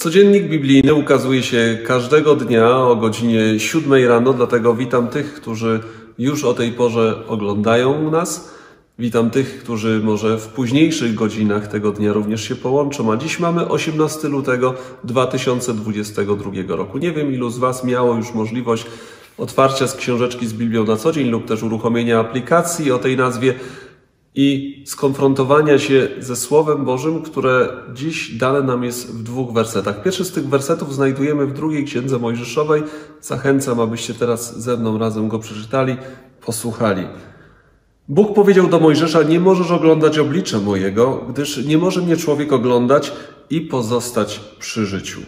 Codziennik biblijny ukazuje się każdego dnia o godzinie 7 rano, dlatego witam tych, którzy już o tej porze oglądają nas. Witam tych, którzy może w późniejszych godzinach tego dnia również się połączą. A dziś mamy 18 lutego 2022 roku. Nie wiem, ilu z Was miało już możliwość otwarcia z książeczki z Biblią na co dzień lub też uruchomienia aplikacji o tej nazwie i skonfrontowania się ze Słowem Bożym, które dziś dane nam jest w 2 wersetach. Pierwszy z tych wersetów znajdujemy w 2 Księdze Mojżeszowej. Zachęcam, abyście teraz ze mną razem go przeczytali, posłuchali. Bóg powiedział do Mojżesza: nie możesz oglądać oblicza mojego, gdyż nie może mnie człowiek oglądać i pozostać przy życiu.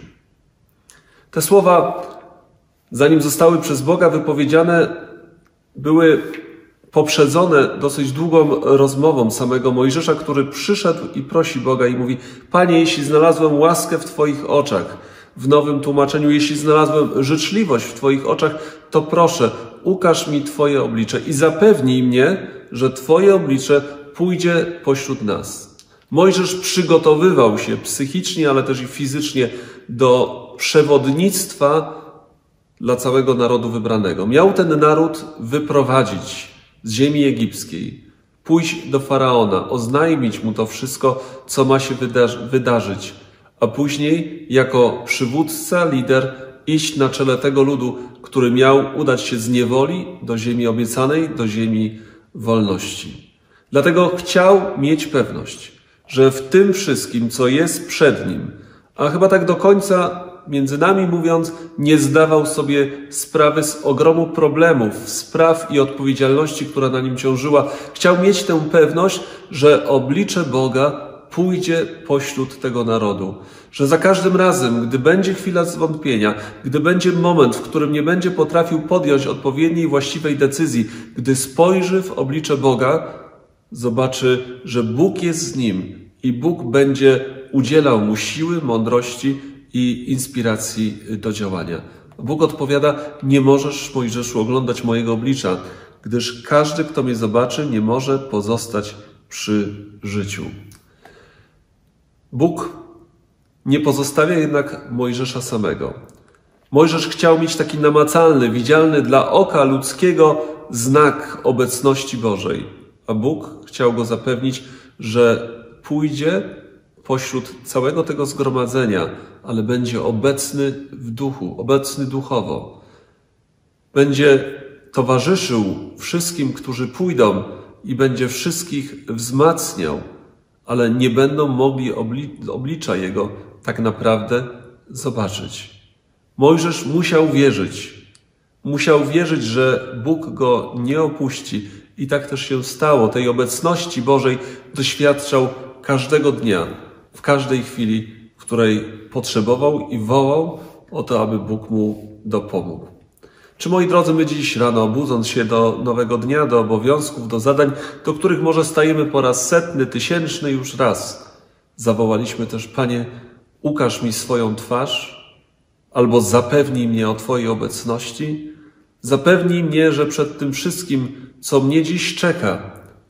Te słowa, zanim zostały przez Boga wypowiedziane, były poprzedzone dosyć długą rozmową samego Mojżesza, który przyszedł i prosi Boga i mówi: Panie, jeśli znalazłem łaskę w Twoich oczach, w nowym tłumaczeniu, jeśli znalazłem życzliwość w Twoich oczach, to proszę, ukaż mi Twoje oblicze i zapewnij mnie, że Twoje oblicze pójdzie pośród nas. Mojżesz przygotowywał się psychicznie, ale też i fizycznie do przewodnictwa dla całego narodu wybranego. Miał ten naród wyprowadzić z ziemi egipskiej, pójść do Faraona, oznajmić mu to wszystko, co ma się wydarzyć, a później jako przywódca, lider iść na czele tego ludu, który miał udać się z niewoli do ziemi obiecanej, do ziemi wolności. Dlatego chciał mieć pewność, że w tym wszystkim, co jest przed nim, a chyba tak do końca, między nami mówiąc, nie zdawał sobie sprawy z ogromu problemów, spraw i odpowiedzialności, która na nim ciążyła. Chciał mieć tę pewność, że oblicze Boga pójdzie pośród tego narodu. Że za każdym razem, gdy będzie chwila zwątpienia, gdy będzie moment, w którym nie będzie potrafił podjąć odpowiedniej, właściwej decyzji, gdy spojrzy w oblicze Boga, zobaczy, że Bóg jest z nim i Bóg będzie udzielał mu siły, mądrości i inspiracji do działania. Bóg odpowiada: nie możesz, Mojżeszu, oglądać mojego oblicza, gdyż każdy, kto mnie zobaczy, nie może pozostać przy życiu. Bóg nie pozostawia jednak Mojżesza samego. Mojżesz chciał mieć taki namacalny, widzialny dla oka ludzkiego znak obecności Bożej, a Bóg chciał go zapewnić, że pójdzie pośród całego tego zgromadzenia, ale będzie obecny w duchu, obecny duchowo. Będzie towarzyszył wszystkim, którzy pójdą i będzie wszystkich wzmacniał, ale nie będą mogli oblicza Jego tak naprawdę zobaczyć. Mojżesz musiał wierzyć, że Bóg go nie opuści i tak też się stało. Tej obecności Bożej doświadczał każdego dnia, w każdej chwili, w której potrzebował i wołał o to, aby Bóg mu dopomógł. Czy, moi drodzy, my dziś rano, budząc się do nowego dnia, do obowiązków, do zadań, do których może stajemy po raz 100, 1000 już raz, zawołaliśmy też: Panie, ukaż mi swoją twarz, albo zapewnij mnie o Twojej obecności, zapewnij mnie, że przed tym wszystkim, co mnie dziś czeka,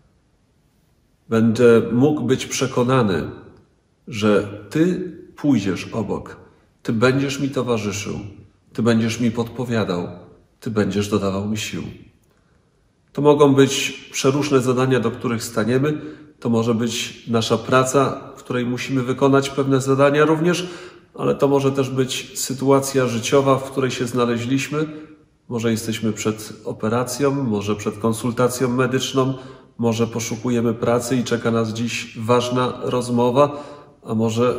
będę mógł być przekonany, że Ty pójdziesz obok, Ty będziesz mi towarzyszył, Ty będziesz mi podpowiadał, Ty będziesz dodawał mi sił. To mogą być przeróżne zadania, do których staniemy, to może być nasza praca, w której musimy wykonać pewne zadania również, ale to może też być sytuacja życiowa, w której się znaleźliśmy. Może jesteśmy przed operacją, może przed konsultacją medyczną, może poszukujemy pracy i czeka nas dziś ważna rozmowa, a może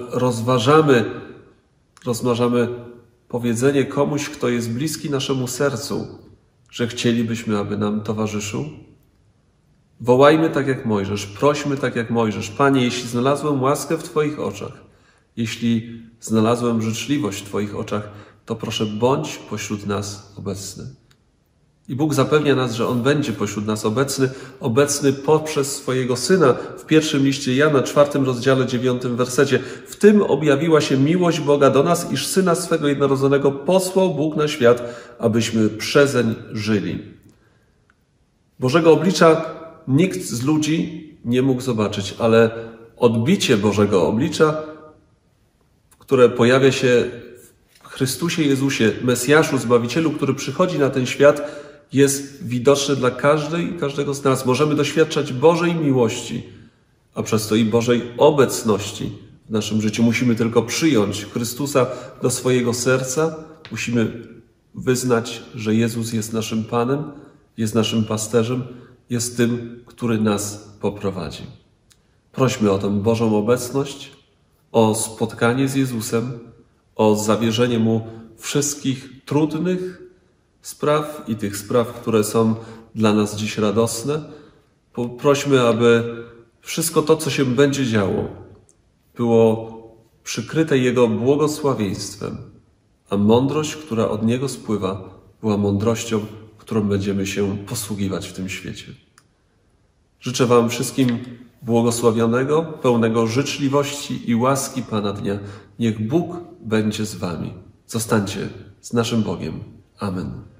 rozważamy powiedzenie komuś, kto jest bliski naszemu sercu, że chcielibyśmy, aby nam towarzyszył. Wołajmy tak jak Mojżesz, prośmy tak jak Mojżesz: Panie, jeśli znalazłem łaskę w Twoich oczach, jeśli znalazłem życzliwość w Twoich oczach, to proszę, bądź pośród nas obecny. I Bóg zapewnia nas, że On będzie pośród nas obecny poprzez swojego Syna. W pierwszym liście Jana, 4 rozdziale, 9 wersecie: w tym objawiła się miłość Boga do nas, iż Syna swego jednorodzonego posłał Bóg na świat, abyśmy przezeń żyli. Bożego oblicza nikt z ludzi nie mógł zobaczyć, ale odbicie Bożego oblicza, w które pojawia się w Chrystusie Jezusie, Mesjaszu, Zbawicielu, który przychodzi na ten świat, jest widoczne dla każdej i każdego z nas. Możemy doświadczać Bożej miłości, a przez to i Bożej obecności w naszym życiu. Musimy tylko przyjąć Chrystusa do swojego serca. Musimy wyznać, że Jezus jest naszym Panem, jest naszym pasterzem, jest tym, który nas poprowadzi. Prośmy o tę Bożą obecność, o spotkanie z Jezusem, o zawierzenie Mu wszystkich trudnych spraw i tych spraw, które są dla nas dziś radosne. Prośmy, aby wszystko to, co się będzie działo, było przykryte Jego błogosławieństwem, a mądrość, która od Niego spływa, była mądrością, którą będziemy się posługiwać w tym świecie. Życzę Wam wszystkim błogosławionego, pełnego życzliwości i łaski Pana dnia. Niech Bóg będzie z Wami. Zostańcie z naszym Bogiem. Amen.